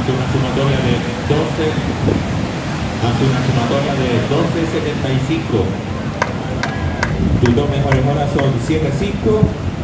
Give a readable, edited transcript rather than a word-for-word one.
ante una sumatoria de 12.75. Tus dos mejores horas son 7.5